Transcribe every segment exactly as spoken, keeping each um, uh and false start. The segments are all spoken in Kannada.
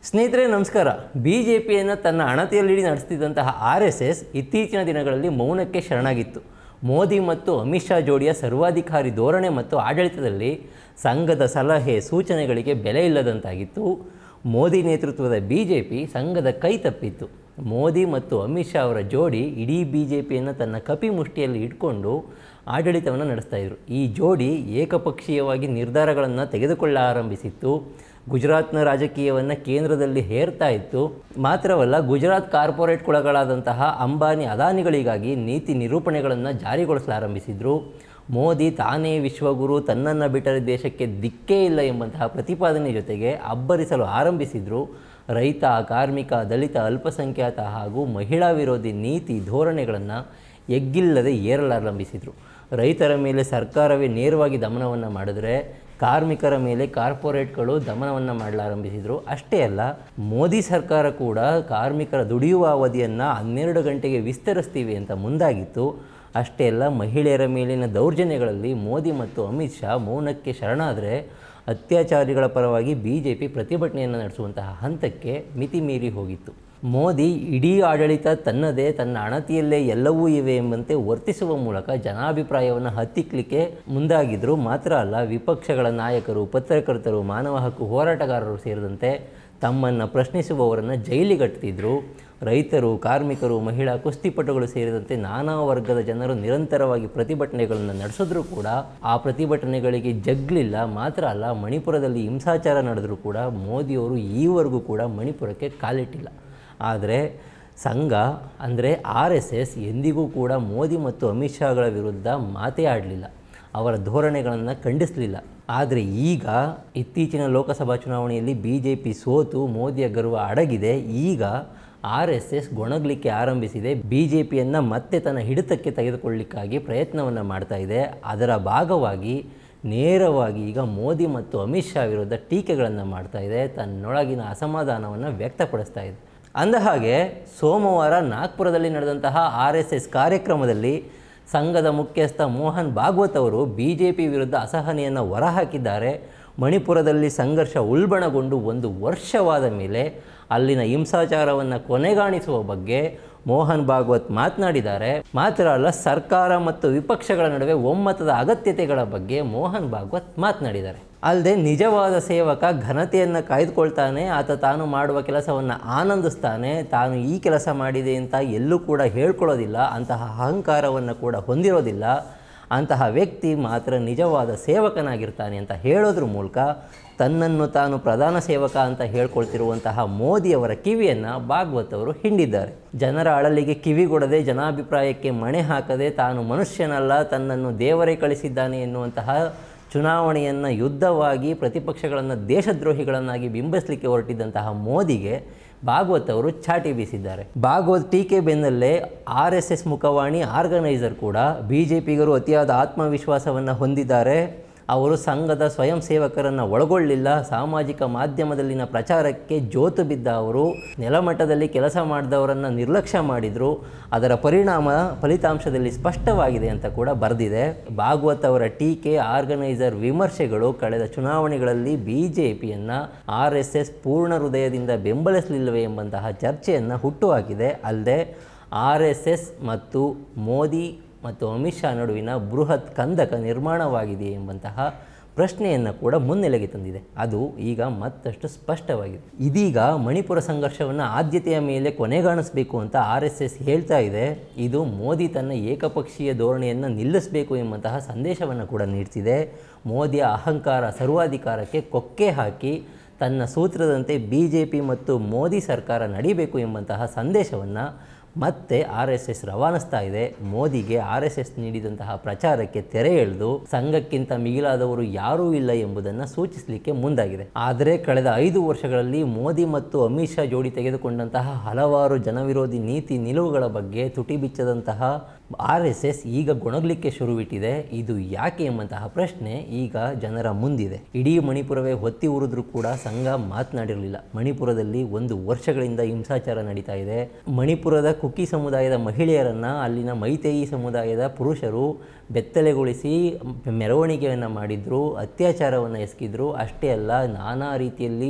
ಸ್ನೇಹಿತರೆ ನಮಸ್ಕಾರ. ಬಿಜೆಪಿಯನ್ನು ತನ್ನ ಅಣತಿಯಲ್ಲಿ ನಡೆಸುತ್ತಿದ್ದಂತಹ ಆರ್ ಎಸ್ ಎಸ್ ಇತ್ತೀಚಿನ ದಿನಗಳಲ್ಲಿ ಮೌನಕ್ಕೆ ಶರಣಾಗಿತ್ತು. ಮೋದಿ ಮತ್ತು ಅಮಿತ್ ಶಾ ಜೋಡಿಯ ಸರ್ವಾಧಿಕಾರಿ ಧೋರಣೆ ಮತ್ತು ಆಡಳಿತದಲ್ಲಿ ಸಂಘದ ಸಲಹೆ ಸೂಚನೆಗಳಿಗೆ ಬೆಲೆ ಇಲ್ಲದಂತಾಗಿತ್ತು. ಮೋದಿ ನೇತೃತ್ವದ ಬಿಜೆಪಿ ಸಂಘದ ಕೈ ತಪ್ಪಿತ್ತು. ಮೋದಿ ಮತ್ತು ಅಮಿತ್ ಶಾ ಅವರ ಜೋಡಿ ಇಡೀ ಬಿಜೆಪಿಯನ್ನು ತನ್ನ ಕಪಿಮುಷ್ಟಿಯಲ್ಲಿ ಇಟ್ಕೊಂಡು ಆಡಳಿತವನ್ನು ನಡೆಸ್ತಾಯಿದ್ರು. ಈ ಜೋಡಿ ಏಕಪಕ್ಷೀಯವಾಗಿ ನಿರ್ಧಾರಗಳನ್ನು ತೆಗೆದುಕೊಳ್ಳ ಆರಂಭಿಸಿತ್ತು. ಗುಜರಾತ್ನ ರಾಜಕೀಯವನ್ನು ಕೇಂದ್ರದಲ್ಲಿ ಹೇರ್ತಾ ಇತ್ತು. ಮಾತ್ರವಲ್ಲ, ಗುಜರಾತ್ ಕಾರ್ಪೊರೇಟ್ ಕುಳಗಳಾದಂತಹ ಅಂಬಾನಿ ಅದಾನಿಗಳಿಗಾಗಿ ನೀತಿ ನಿರೂಪಣೆಗಳನ್ನು ಜಾರಿಗೊಳಿಸಲಾರಂಭಿಸಿದರು. ಮೋದಿ ತಾನೇ ವಿಶ್ವಗುರು, ತನ್ನನ್ನು ಬಿಟ್ಟರೆ ದೇಶಕ್ಕೆ ದಿಕ್ಕೇ ಇಲ್ಲ ಎಂಬಂತಹ ಪ್ರತಿಪಾದನೆ ಜೊತೆಗೆ ಅಬ್ಬರಿಸಲು ಆರಂಭಿಸಿದರು. ರೈತ, ಕಾರ್ಮಿಕ, ದಲಿತ, ಅಲ್ಪಸಂಖ್ಯಾತ ಹಾಗೂ ಮಹಿಳಾ ವಿರೋಧಿ ನೀತಿ ಧೋರಣೆಗಳನ್ನು ಎಗ್ಗಿಲ್ಲದೆ ಏರಲಾರಂಭಿಸಿದರು. ರೈತರ ಮೇಲೆ ಸರ್ಕಾರವೇ ನೇರವಾಗಿ ದಮನವನ್ನು ಮಾಡಿದ್ರೆ, ಕಾರ್ಮಿಕರ ಮೇಲೆ ಕಾರ್ಪೊರೇಟ್ಗಳು ದಮನವನ್ನು ಮಾಡಲಾರಂಭಿಸಿದರು. ಅಷ್ಟೇ ಅಲ್ಲ, ಮೋದಿ ಸರ್ಕಾರ ಕೂಡ ಕಾರ್ಮಿಕರ ದುಡಿಯುವ ಅವಧಿಯನ್ನು ಹನ್ನೆರಡು ಗಂಟೆಗೆ ವಿಸ್ತರಿಸ್ತೀವಿ ಅಂತ ಮುಂದಾಗಿತ್ತು. ಅಷ್ಟೇ ಅಲ್ಲ, ಮಹಿಳೆಯರ ಮೇಲಿನ ದೌರ್ಜನ್ಯಗಳಲ್ಲಿ ಮೋದಿ ಮತ್ತು ಅಮಿತ್ ಶಾ ಮೌನಕ್ಕೆ ಶರಣಾದರೆ ಅತ್ಯಾಚಾರಿಗಳ ಪರವಾಗಿ ಬಿ ಜೆ ಪಿ ಪ್ರತಿಭಟನೆಯನ್ನು ನಡೆಸುವಂತಹ ಹಂತಕ್ಕೆ ಮಿತಿ ಮೀರಿ ಹೋಗಿತ್ತು. ಮೋದಿ ಇಡೀ ಆಡಳಿತ ತನ್ನದೇ, ತನ್ನ ಅಣತಿಯಲ್ಲೇ ಎಲ್ಲವೂ ಇವೆ ಎಂಬಂತೆ ವರ್ತಿಸುವ ಮೂಲಕ ಜನಾಭಿಪ್ರಾಯವನ್ನು ಹತ್ತಿಕ್ಕಲಿಕ್ಕೆ ಮುಂದಾಗಿದ್ದರು. ಮಾತ್ರ ಅಲ್ಲ, ವಿಪಕ್ಷಗಳ ನಾಯಕರು, ಪತ್ರಕರ್ತರು, ಮಾನವ ಹಕ್ಕು ಹೋರಾಟಗಾರರು ಸೇರಿದಂತೆ ತಮ್ಮನ್ನು ಪ್ರಶ್ನಿಸುವವರನ್ನು ಜೈಲಿಗಟ್ಟಿದ್ರು. ರೈತರು, ಕಾರ್ಮಿಕರು, ಮಹಿಳಾ ಕುಸ್ತಿಪಟುಗಳು ಸೇರಿದಂತೆ ನಾನಾ ವರ್ಗದ ಜನರು ನಿರಂತರವಾಗಿ ಪ್ರತಿಭಟನೆಗಳನ್ನು ನಡೆಸಿದ್ರೂ ಕೂಡ ಆ ಪ್ರತಿಭಟನೆಗಳಿಗೆ ಜಗ್ಲಿಲ್ಲ. ಮಾತ್ರ ಅಲ್ಲ, ಮಣಿಪುರದಲ್ಲಿ ಹಿಂಸಾಚಾರ ನಡೆದರೂ ಕೂಡ ಮೋದಿಯವರು ಈವರೆಗೂ ಕೂಡ ಮಣಿಪುರಕ್ಕೆ ಕಾಲಿಟ್ಟಿಲ್ಲ. ಆದರೆ ಸಂಘ ಅಂದರೆ ಆರ್ ಎಸ್ ಎಸ್ ಎಂದಿಗೂ ಕೂಡ ಮೋದಿ ಮತ್ತು ಅಮಿತ್ ಶಾಗಳ ವಿರುದ್ಧ ಮಾತೇ ಆಡಲಿಲ್ಲ, ಅವರ ಧೋರಣೆಗಳನ್ನು ಖಂಡಿಸಲಿಲ್ಲ. ಆದರೆ ಈಗ ಇತ್ತೀಚಿನ ಲೋಕಸಭಾ ಚುನಾವಣೆಯಲ್ಲಿ ಬಿ ಜೆ ಪಿ ಸೋತು ಮೋದಿಯ ಗರ್ವ ಅಡಗಿದೆ. ಈಗ ಆರ್ ಎಸ್ ಎಸ್ ಗೊಣಗಲಿಕ್ಕೆ ಆರಂಭಿಸಿದೆ. ಬಿ ಜೆ ಪಿಯನ್ನು ಮತ್ತೆ ತನ್ನ ಹಿಡಿತಕ್ಕೆ ತೆಗೆದುಕೊಳ್ಳಲಿಕ್ಕಾಗಿ ಪ್ರಯತ್ನವನ್ನು ಮಾಡ್ತಾ ಇದೆ. ಅದರ ಭಾಗವಾಗಿ ನೇರವಾಗಿ ಈಗ ಮೋದಿ ಮತ್ತು ಅಮಿತ್ ಶಾ ವಿರುದ್ಧ ಟೀಕೆಗಳನ್ನು ಮಾಡ್ತಾ ಇದೆ, ತನ್ನೊಳಗಿನ ಅಸಮಾಧಾನವನ್ನು ವ್ಯಕ್ತಪಡಿಸ್ತಾ ಇದೆ. ಅಂದಹಾಗೆ ಸೋಮವಾರ ನಾಗ್ಪುರದಲ್ಲಿ ನಡೆದಂತಹ ಆರ್ ಎಸ್ ಎಸ್ ಕಾರ್ಯಕ್ರಮದಲ್ಲಿ ಸಂಘದ ಮುಖ್ಯಸ್ಥ ಮೋಹನ್ ಭಾಗವತ್ ಅವರು ಬಿ ಜೆ ಪಿ ವಿರುದ್ಧ ಅಸಹನೆಯನ್ನು ಹೊರಹಾಕಿದ್ದಾರೆ. ಮಣಿಪುರದಲ್ಲಿ ಸಂಘರ್ಷ ಉಲ್ಬಣಗೊಂಡು ಒಂದು ವರ್ಷವಾದ ಮೇಲೆ ಅಲ್ಲಿನ ಹಿಂಸಾಚಾರವನ್ನು ಕೊನೆಗಾಣಿಸುವ ಬಗ್ಗೆ ಮೋಹನ್ ಭಾಗವತ್ ಮಾತನಾಡಿದ್ದಾರೆ. ಮಾತ್ರ ಅಲ್ಲ, ಸರ್ಕಾರ ಮತ್ತು ವಿಪಕ್ಷಗಳ ನಡುವೆ ಒಮ್ಮತದ ಅಗತ್ಯತೆಗಳ ಬಗ್ಗೆ ಮೋಹನ್ ಭಾಗವತ್ ಮಾತನಾಡಿದ್ದಾರೆ. ಅಲ್ಲದೆ ನಿಜವಾದ ಸೇವಕ ಘನತೆಯನ್ನು ಕಾಯ್ದುಕೊಳ್ತಾನೆ, ಆತ ತಾನು ಮಾಡುವ ಕೆಲಸವನ್ನು ಆನಂದಿಸ್ತಾನೆ, ತಾನು ಈ ಕೆಲಸ ಮಾಡಿದೆ ಅಂತ ಎಲ್ಲೂ ಕೂಡ ಹೇಳ್ಕೊಳ್ಳೋದಿಲ್ಲ, ಅಂತಹ ಅಹಂಕಾರವನ್ನು ಕೂಡ ಹೊಂದಿರೋದಿಲ್ಲ, ಅಂತಹ ವ್ಯಕ್ತಿ ಮಾತ್ರ ನಿಜವಾದ ಸೇವಕನಾಗಿರ್ತಾನೆ ಅಂತ ಹೇಳೋದ್ರ ಮೂಲಕ ತನ್ನನ್ನು ತಾನು ಪ್ರಧಾನ ಸೇವಕ ಅಂತ ಹೇಳ್ಕೊಳ್ತಿರುವಂತಹ ಮೋದಿಯವರ ಕಿವಿಯನ್ನು ಭಾಗವತ್ ಅವರು ಹಿಂಡಿದ್ದಾರೆ. ಜನರ ಅಳಲಿಗೆ ಕಿವಿಗೊಡದೆ, ಜನಾಭಿಪ್ರಾಯಕ್ಕೆ ಮಣೆ ಹಾಕದೆ, ತಾನು ಮನುಷ್ಯನಲ್ಲ, ತನ್ನನ್ನು ದೇವರೇ ಕಳಿಸಿದ್ದಾನೆ ಎನ್ನುವಂತಹ ಚುನಾವಣೆಯನ್ನು ಯುದ್ಧವಾಗಿ ಪ್ರತಿಪಕ್ಷಗಳನ್ನು ದೇಶದ್ರೋಹಿಗಳನ್ನಾಗಿ ಬಿಂಬಿಸಲಿಕ್ಕೆ ಹೊರಟಿದ್ದಂತಹ ಮೋದಿಗೆ ಭಾಗವತ್ ಅವರು ಚಾಟಿ ಬೀಸಿದ್ದಾರೆ. ಭಾಗವತ್ ಟೀಕೆ ಬೆನ್ನಲ್ಲೇ ಆರ್ ಎಸ್ ಎಸ್ ಮುಖವಾಣಿ ಆರ್ಗನೈಸರ್ ಕೂಡ ಬಿ ಜೆ ಪಿಗರು ಅತಿಯಾದ ಆತ್ಮವಿಶ್ವಾಸವನ್ನು ಹೊಂದಿದ್ದಾರೆ, ಅವರು ಸಂಘದ ಸ್ವಯಂ ಸೇವಕರನ್ನು ಒಳಗೊಳ್ಳಿಲ್ಲ, ಸಾಮಾಜಿಕ ಮಾಧ್ಯಮದಲ್ಲಿನ ಪ್ರಚಾರಕ್ಕೆ ಜೋತು ಬಿದ್ದ ಅವರು ನೆಲಮಟ್ಟದಲ್ಲಿ ಕೆಲಸ ಮಾಡಿದವರನ್ನು ನಿರ್ಲಕ್ಷ್ಯ ಮಾಡಿದರು, ಅದರ ಪರಿಣಾಮ ಫಲಿತಾಂಶದಲ್ಲಿ ಸ್ಪಷ್ಟವಾಗಿದೆ ಅಂತ ಕೂಡ ಬರೆದಿದೆ. ಭಾಗವತ್ ಅವರ ಟೀಕೆ, ಆರ್ಗನೈಸರ್ ವಿಮರ್ಶೆಗಳು ಕಳೆದ ಚುನಾವಣೆಗಳಲ್ಲಿ ಬಿ ಜೆ ಪಿಯನ್ನು ಆರ್ ಎಸ್ ಎಸ್ ಪೂರ್ಣ ಹೃದಯದಿಂದ ಬೆಂಬಲಿಸಲಿಲ್ಲವೇ ಎಂಬಂತಹ ಚರ್ಚೆಯನ್ನು ಹುಟ್ಟುಹಾಕಿದೆ. ಅಲ್ಲದೆ ಆರ್ ಎಸ್ ಎಸ್ ಮತ್ತು ಮೋದಿ ಮತ್ತು ಅಮಿತ್ ಶಾ ನಡುವಿನ ಬೃಹತ್ ಕಂದಕ ನಿರ್ಮಾಣವಾಗಿದೆ ಎಂಬಂತಹ ಪ್ರಶ್ನೆಯನ್ನು ಕೂಡ ಮುನ್ನೆಲೆಗೆ ತಂದಿದೆ. ಅದು ಈಗ ಮತ್ತಷ್ಟು ಸ್ಪಷ್ಟವಾಗಿದೆ. ಇದೀಗ ಮಣಿಪುರ ಸಂಘರ್ಷವನ್ನು ಆದ್ಯತೆಯ ಮೇಲೆ ಕೊನೆಗಾಣಿಸಬೇಕು ಅಂತ ಆರ್ ಎಸ್ ಎಸ್ ಹೇಳ್ತಾ ಇದೆ. ಇದು ಮೋದಿ ತನ್ನ ಏಕಪಕ್ಷೀಯ ಧೋರಣೆಯನ್ನು ನಿಲ್ಲಿಸಬೇಕು ಎಂಬಂತಹ ಸಂದೇಶವನ್ನು ಕೂಡ ನೀಡ್ತಿದೆ. ಮೋದಿಯ ಅಹಂಕಾರ, ಸರ್ವಾಧಿಕಾರಕ್ಕೆ ಕೊಕ್ಕೆ ಹಾಕಿ ತನ್ನ ಸೂತ್ರದಂತೆ ಬಿ ಜೆ ಪಿ ಮತ್ತು ಮೋದಿ ಸರ್ಕಾರ ನಡೀಬೇಕು ಎಂಬಂತಹ ಸಂದೇಶವನ್ನು ಮತ್ತೆ ಆರ್ ಎಸ್ ಎಸ್ ರವಾನಿಸ್ತಾ ಇದೆ. ಮೋದಿಗೆ ಆರ್ ಎಸ್ ಎಸ್ ನೀಡಿದಂತಹ ಪ್ರಚಾರಕ್ಕೆ ತೆರೆ ಎಳೆದು ಸಂಘಕ್ಕಿಂತ ಮಿಗಿಲಾದವರು ಯಾರೂ ಇಲ್ಲ ಎಂಬುದನ್ನು ಸೂಚಿಸಲಿಕ್ಕೆ ಮುಂದಾಗಿದೆ. ಆದರೆ ಕಳೆದ ಐದು ವರ್ಷಗಳಲ್ಲಿ ಮೋದಿ ಮತ್ತು ಅಮಿತ್ ಶಾ ಜೋಡಿ ತೆಗೆದುಕೊಂಡಂತಹ ಹಲವಾರು ಜನವಿರೋಧಿ ನೀತಿ ನಿಲುವುಗಳ ಬಗ್ಗೆ ತುಟಿ ಬಿಚ್ಚದಂತಹ ಆರ್ ಎಸ್ ಎಸ್ ಈಗ ಗೊಣಗಲಿಕ್ಕೆ ಶುರುವಿಟ್ಟಿದೆ. ಇದು ಯಾಕೆ ಎಂಬಂತಹ ಪ್ರಶ್ನೆ ಈಗ ಜನರ ಮುಂದಿದೆ. ಇಡೀ ಮಣಿಪುರವೇ ಹೊತ್ತಿ ಉರಿದ್ರೂ ಕೂಡ ಸಂಘ ಮಾತನಾಡಿರಲಿಲ್ಲ. ಮಣಿಪುರದಲ್ಲಿ ಒಂದು ವರ್ಷಗಳಿಂದ ಹಿಂಸಾಚಾರ ನಡೀತಾ ಇದೆ. ಮಣಿಪುರದ ಕುಕಿ ಸಮುದಾಯದ ಮಹಿಳೆಯರನ್ನು ಅಲ್ಲಿನ ಮೈತೇಯಿ ಸಮುದಾಯದ ಪುರುಷರು ಬೆತ್ತಲೆಗೊಳಿಸಿ ಮೆರವಣಿಗೆಯನ್ನು ಮಾಡಿದ್ರು, ಅತ್ಯಾಚಾರವನ್ನು ಎಸಗಿದ್ರು. ಅಷ್ಟೇ ಅಲ್ಲ, ನಾನಾ ರೀತಿಯಲ್ಲಿ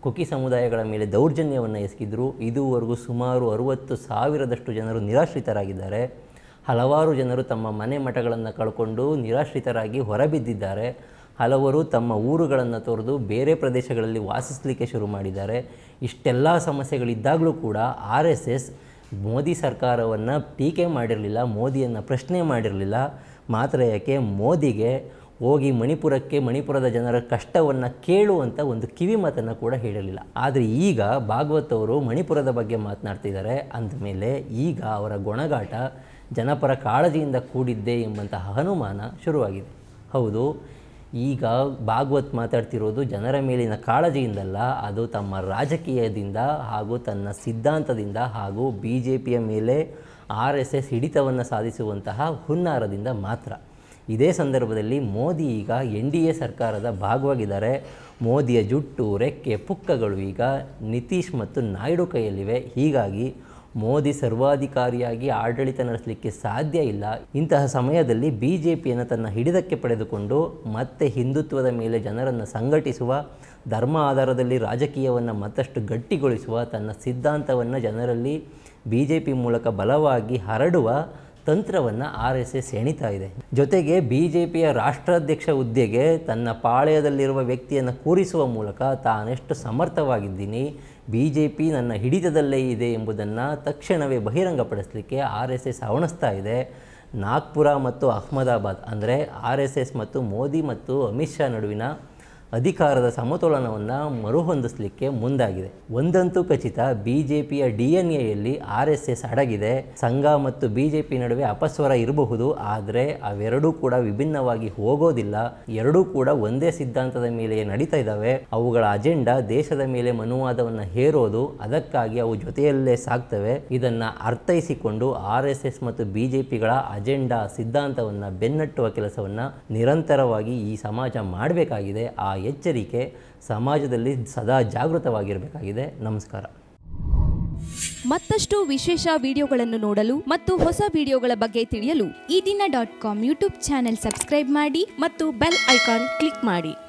ಕುಕಿ ಸಮುದಾಯಗಳ ಮೇಲೆ ದೌರ್ಜನ್ಯವನ್ನು ಎಸಗಿದ್ರು. ಇದುವರೆಗೂ ಸುಮಾರು ಅರುವತ್ತು ಸಾವಿರದಷ್ಟು ಜನರು ನಿರಾಶ್ರಿತರಾಗಿದ್ದಾರೆ. ಹಲವಾರು ಜನರು ತಮ್ಮ ಮನೆ ಮಠಗಳನ್ನು ಕಳ್ಕೊಂಡು ನಿರಾಶ್ರಿತರಾಗಿ ಹೊರಬಿದ್ದಿದ್ದಾರೆ. ಹಲವರು ತಮ್ಮ ಊರುಗಳನ್ನು ತೊರೆದು ಬೇರೆ ಪ್ರದೇಶಗಳಲ್ಲಿ ವಾಸಿಸಲಿಕ್ಕೆ ಶುರು ಮಾಡಿದ್ದಾರೆ. ಇಷ್ಟೆಲ್ಲ ಸಮಸ್ಯೆಗಳಿದ್ದಾಗಲೂ ಕೂಡ ಆರ್ ಎಸ್ ಎಸ್ ಮೋದಿ ಸರ್ಕಾರವನ್ನು ಟೀಕೆ ಮಾಡಿರಲಿಲ್ಲ, ಮೋದಿಯನ್ನು ಪ್ರಶ್ನೆ ಮಾಡಿರಲಿಲ್ಲ. ಮಾತ್ರ ಯಾಕೆ ಮೋದಿಗೆ ಹೋಗಿ ಮಣಿಪುರಕ್ಕೆ ಮಣಿಪುರದ ಜನರ ಕಷ್ಟವನ್ನು ಕೇಳುವಂಥ ಒಂದು ಕಿವಿ ಮಾತನ್ನು ಕೂಡ ಹೇಳಿರಲಿಲ್ಲ. ಆದರೆ ಈಗ ಭಾಗವತ್ ಅವರು ಮಣಿಪುರದ ಬಗ್ಗೆ ಮಾತನಾಡ್ತಿದ್ದಾರೆ ಅಂದಮೇಲೆ ಈಗ ಅವರ ಗೊಣಗಾಟ ಜನಪರ ಕಾಳಜಿಯಿಂದ ಕೂಡಿದ್ದೆ ಎಂಬಂತಹ ಅನುಮಾನ ಶುರುವಾಗಿದೆ. ಹೌದು, ಈಗ ಭಾಗವತ್ ಮಾತಾಡ್ತಿರೋದು ಜನರ ಮೇಲಿನ ಕಾಳಜಿಯಿಂದಲ್ಲ, ಅದು ತಮ್ಮ ರಾಜಕೀಯದಿಂದ ಹಾಗೂ ತನ್ನ ಸಿದ್ಧಾಂತದಿಂದ ಹಾಗೂ ಬಿ ಜೆ ಪಿಯ ಮೇಲೆ ಆರ್ ಎಸ್ ಎಸ್ ಹಿಡಿತವನ್ನು ಸಾಧಿಸುವಂತಹ ಹುನ್ನಾರದಿಂದ ಮಾತ್ರ. ಇದೇ ಸಂದರ್ಭದಲ್ಲಿ ಮೋದಿ ಈಗ ಎನ್ ಡಿ ಎ ಸರ್ಕಾರದ ಭಾಗವಾಗಿದ್ದಾರೆ. ಮೋದಿಯ ಜುಟ್ಟು ರೆಕ್ಕೆ ಪುಕ್ಕಗಳು ಈಗ ನಿತೀಶ್ ಮತ್ತು ನಾಯ್ಡು ಕೈಯಲ್ಲಿವೆ. ಹೀಗಾಗಿ ಮೋದಿ ಸರ್ವಾಧಿಕಾರಿಯಾಗಿ ಆಡಳಿತ ನಡೆಸಲಿಕ್ಕೆ ಸಾಧ್ಯ ಇಲ್ಲ. ಇಂತಹ ಸಮಯದಲ್ಲಿ ಬಿ ಜೆ ಪಿಯನ್ನು ತನ್ನ ಹಿಡಿತಕ್ಕೆ ಪಡೆದುಕೊಂಡು ಮತ್ತೆ ಹಿಂದುತ್ವದ ಮೇಲೆ ಜನರನ್ನು ಸಂಘಟಿಸುವ, ಧರ್ಮ ಆಧಾರದಲ್ಲಿ ರಾಜಕೀಯವನ್ನು ಮತ್ತಷ್ಟು ಗಟ್ಟಿಗೊಳಿಸುವ, ತನ್ನ ಸಿದ್ಧಾಂತವನ್ನು ಜನರಲ್ಲಿ ಬಿ ಜೆ ಪಿ ಮೂಲಕ ಬಲವಾಗಿ ಹರಡುವ ತಂತ್ರವನ್ನು ಆರ್ ಎಸ್ ಎಸ್ ಎಣಿತಾ ಇದೆ. ಜೊತೆಗೆ ಬಿ ಜೆ ಪಿಯ ರಾಷ್ಟ್ರಾಧ್ಯಕ್ಷ ಹುದ್ದೆಗೆ ತನ್ನ ಪಾಳೆಯದಲ್ಲಿರುವ ವ್ಯಕ್ತಿಯನ್ನು ಕೂರಿಸುವ ಮೂಲಕ ತಾನೆಷ್ಟು ಸಮರ್ಥವಾಗಿದ್ದೀನಿ, ಬಿ ಜೆ ಪಿ ನನ್ನ ಹಿಡಿತದಲ್ಲೇ ಇದೆ ಎಂಬುದನ್ನು ತಕ್ಷಣವೇ ಬಹಿರಂಗಪಡಿಸಲಿಕ್ಕೆ ಆರ್ ಎಸ್ ಎಸ್ ಹವಣಿಸ್ತಾ ಇದೆ. ನಾಗ್ಪುರ ಮತ್ತು ಅಹ್ಮದಾಬಾದ್ ಅಂದರೆ ಆರ್ ಎಸ್ ಎಸ್ ಮತ್ತು ಮೋದಿ ಮತ್ತು ಅಮಿತ್ ಶಾ ನಡುವಿನ ಅಧಿಕಾರದ ಸಮತೋಲನವನ್ನು ಮರುಹೊಂದಿಸಲಿಕ್ಕೆ ಮುಂದಾಗಿದೆ. ಒಂದಂತೂ ಖಚಿತ, ಬಿ ಜೆ ಪಿಯ ಡಿ ಎನ್ ಎಯಲ್ಲಿ ಆರ್ ಎಸ್ ಎಸ್ ಅಡಗಿದೆ. ಸಂಘ ಮತ್ತು ಬಿ ಜೆ ಪಿ ನಡುವೆ ಅಪಸ್ವರ ಇರಬಹುದು, ಆದರೆ ಅವೆರಡೂ ಕೂಡ ವಿಭಿನ್ನವಾಗಿ ಹೋಗೋದಿಲ್ಲ. ಎರಡೂ ಕೂಡ ಒಂದೇ ಸಿದ್ಧಾಂತದ ಮೇಲೆ ನಡೀತಾ ಇದ್ದಾವೆ. ಅವುಗಳ ಅಜೆಂಡಾ ದೇಶದ ಮೇಲೆ ಮನುವಾದವನ್ನು ಹೇರೋದು, ಅದಕ್ಕಾಗಿ ಅವು ಜೊತೆಯಲ್ಲೇ ಸಾಗ್ತವೆ. ಇದನ್ನು ಅರ್ಥೈಸಿಕೊಂಡು ಆರ್ ಎಸ್ ಎಸ್ ಮತ್ತು ಬಿ ಜೆ ಪಿಗಳ ಅಜೆಂಡಾ ಸಿದ್ಧಾಂತವನ್ನು ಬೆನ್ನಟ್ಟುವ ಕೆಲಸವನ್ನು ನಿರಂತರವಾಗಿ ಈ ಸಮಾಜ ಮಾಡಬೇಕಾಗಿದೆ. ಆ ಎಚ್ಚರಿಕೆ ಸಮಾಜದಲ್ಲಿ ಸದಾ ಜಾಗೃತವಾಗಿರಬೇಕಾಗಿದೆ. ನಮಸ್ಕಾರ. ಮತ್ತಷ್ಟು ವಿಶೇಷ ವಿಡಿಯೋಗಳನ್ನು ನೋಡಲು ಮತ್ತು ಹೊಸ ವಿಡಿಯೋಗಳ ಬಗ್ಗೆ ತಿಳಿಯಲು Eedina dot com YouTube channel subscribe ಮಾಡಿ ಮತ್ತು ಬೆಲ್ ಐಕಾನ್ ಕ್ಲಿಕ್ ಮಾಡಿ.